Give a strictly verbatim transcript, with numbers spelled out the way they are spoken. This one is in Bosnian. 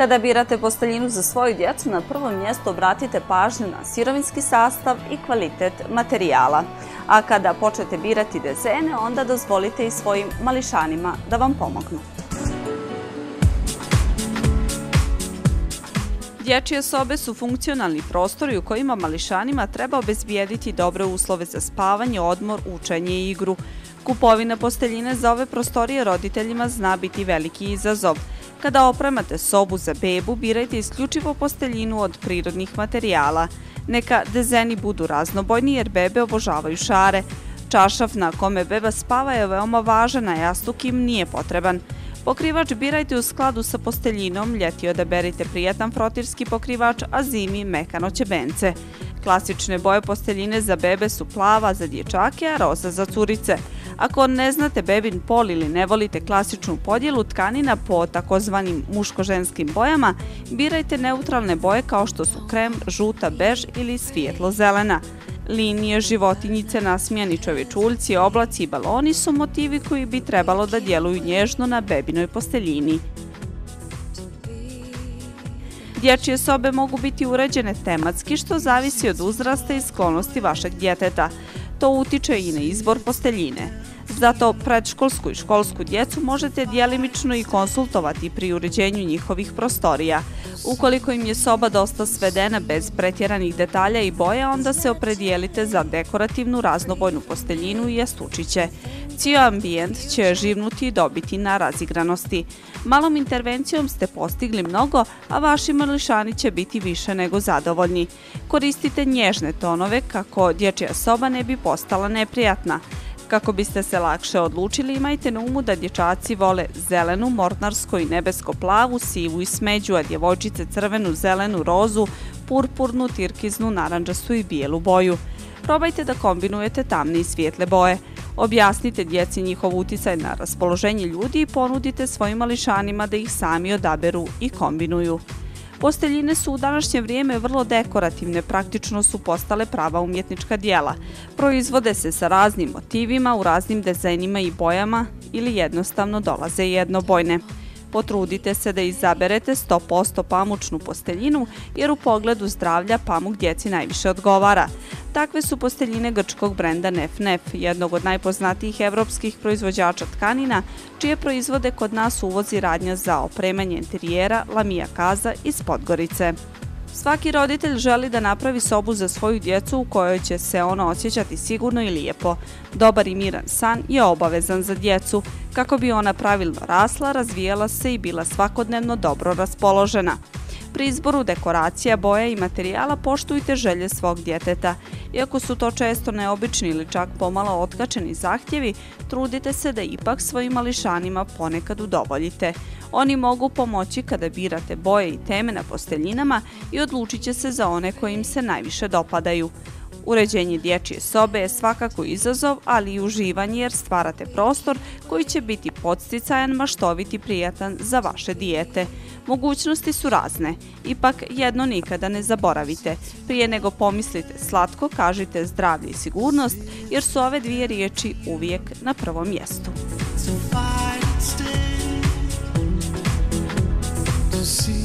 Kada birate posteljinu za svoju djecu, na prvom mjestu obratite pažnju na sirovinski sastav i kvalitet materijala. A kada počnete birati dizajne, onda dozvolite i svojim mališanima da vam pomognu. Dječje sobe su funkcionalni prostori u kojima mališanima treba obezbijediti dobre uslove za spavanje, odmor, učenje i igru. Kupovina posteljine za ove prostorije roditeljima zna biti veliki izazov. Kada opremate sobu za bebu, birajte isključivo posteljinu od prirodnih materijala. Neka dizajni budu raznobojni jer bebe obožavaju šare. Čaršaf na kome beba spava je veoma važan, a jastuk im nije potreban. Pokrivač birajte u skladu sa posteljinom, ljeti odaberite prijatan frotirski pokrivač, a zimi mekano ćebence. Klasične boje posteljine za bebe su plava za dječake, a roza za curice. Ako ne znate bebin pol ili ne volite klasičnu podjelu tkanina po takozvanim muško-ženskim bojama, birajte neutralne boje kao što su krem, žuta, bež ili svijetlo-zelena. Linije, životinjice, nasmijani čovječuljci, oblaci i baloni su motivi koji bi trebalo da djeluju nježno na bebinoj posteljini. Dječje sobe mogu biti uređene tematski, što zavisi od uzrasta i sklonosti vašeg djeteta. To utiče i na izbor posteljine. Zato predškolsku i školsku djecu možete djelimično i konsultovati pri uređenju njihovih prostorija. Ukoliko im je soba dosta svedena bez pretjeranih detalja i boja, onda se opredijelite za dekorativnu raznobojnu posteljinu i jastučiće. Cijel ambijent će živnuti i dobiti na razigranosti. Malom intervencijom ste postigli mnogo, a vaši mališani će biti više nego zadovoljni. Koristite nježne tonove kako dječja soba ne bi postala neprijatna. Kako biste se lakše odlučili, imajte na umu da dječaci vole zelenu, mornarsko i nebesko-plavu, sivu i smeđu, a djevojčice crvenu, zelenu, rozu, purpurnu, tirkiznu, narandžastu i bijelu boju. Probajte da kombinujete tamne i svijetle boje. Objasnite djeci njihov uticaj na raspoloženje ljudi i ponudite svojim mališanima da ih sami odaberu i kombinuju. Posteljine su u današnje vrijeme vrlo dekorativne, praktično su postale prava umjetnička djela. Proizvode se sa raznim motivima, u raznim dizajnima i bojama ili jednostavno dolaze jednobojne. Potrudite se da izaberete sto posto pamučnu posteljinu jer u pogledu zdravlja pamuk djeci najviše odgovara. Takve su posteljine grčkog brenda Nef Nef, jednog od najpoznatijih evropskih proizvođača tkanina, čije proizvode kod nas uvozi radnja za opremanje interijera Lamija Kaza iz Podgorice. Svaki roditelj želi da napravi sobu za svoju djecu u kojoj će se ono osjećati sigurno i lijepo. Dobar i miran san je obavezan za djecu, kako bi ona pravilno rasla, razvijala se i bila svakodnevno dobro raspoložena. Pri izboru dekoracija, boja i materijala poštujte želje svog djeteta. Iako su to često neobični ili čak pomalo otkačeni zahtjevi, trudite se da ipak svojim mališanima ponekad udovoljite. Oni mogu pomoći kada birate boje i teme na posteljinama i odlučit će se za one koji im se najviše dopadaju. Uređenje dječje sobe je svakako izazov, ali i uživanje jer stvarate prostor koji će biti podsticajan, maštovit i prijatan za vaše dijete. Mogućnosti su razne, ipak jedno nikada ne zaboravite. Prije nego pomislite slatko, kažite zdravlje i sigurnost, jer su ove dvije riječi uvijek na prvom mjestu. See